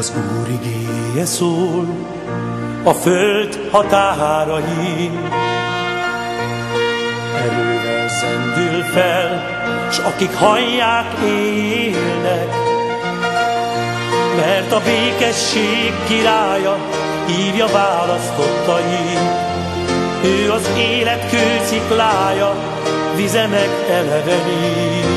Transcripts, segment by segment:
Az Úr igéje szól a föld határain, erővel zendül fel, s akik hallják, élnek. Mert a békesség királya hívja választottait, ő az élet kősziklája, vize meg elevenít.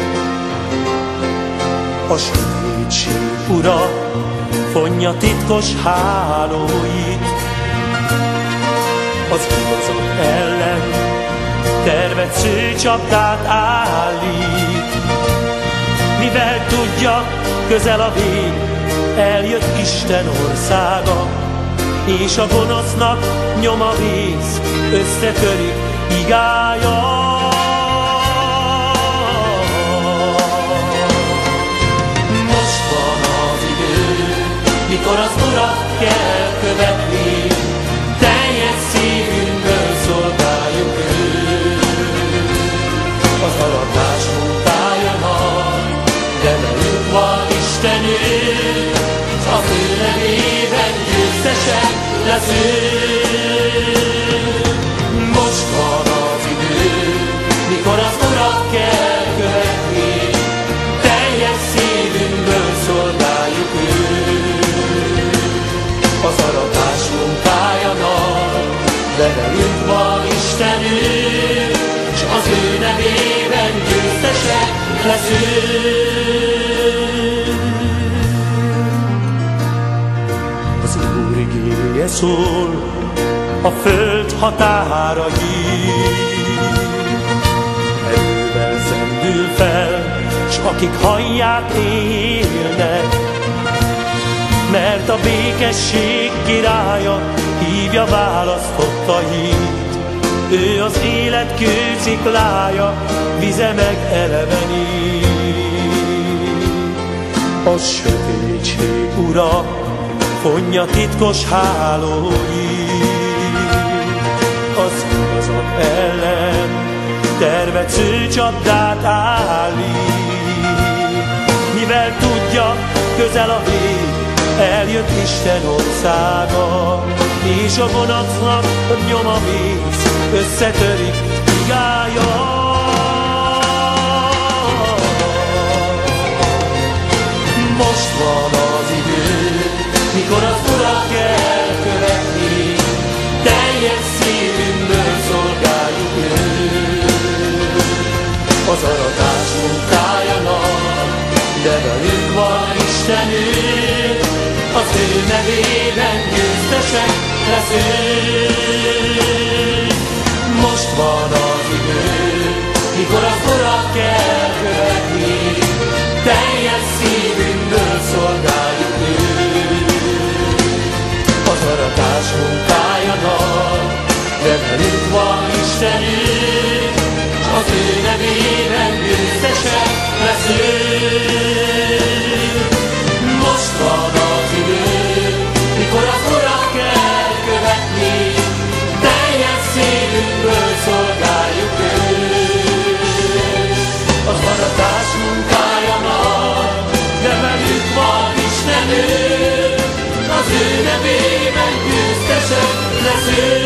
A sötétség ura fonja titkos hálóit, az igazak ellen tervet szőcsapdát állít. Mivel tudja, közel a vég, eljött Isten országa, és a gonosznak nyoma vész, összetörik igája. Most van az idő, mikor az Urat kell követni, teljes szívünkből szolgáljuk őt. Az aratás munkája nagy, de velünk van Istenünk, s az ő nevében győztesek leszünk. Most van az idő, mikor az Urat kell követni, teljes szívünkből szolgáljuk őt. Az aratás munkája nagy, de velünk van Istenünk, s az ő nevében győztesek leszünk. Az Úr igéje szól a föld határain, erővel zendül fel, s akik hallják, élnek. Mert a békesség királya hívja választottait, ő az élet kősziklája, vize meg elevenít. A sötétség ura fonja titkos hálóit, az igazak ellen tervet szőcsapdát állít. Mivel tudja, közel a vég, eljött Isten országa, és a gonosznak nyoma vész, összetörik igája. Most van az idő, mikor az Urat kell követni, teljes szívünkből szolgáljuk őt. Az aratás munkája nagy, de velünk van Istenünk, az ő nevében győztesek leszünk. Most van az idő, mikor az Urat kell követni, teljes szívünkből szolgáljuk őt. Az aratás munkája nagy, de velünk van Istenünk, az ő nevében győztesek leszünk. Most van az idő, mikor az Urat kell követni, teljes szívünkből szolgáljuk őt. Az aratás munkája nagy, de velünk van Istenünk, az ő nevében győztesek leszünk.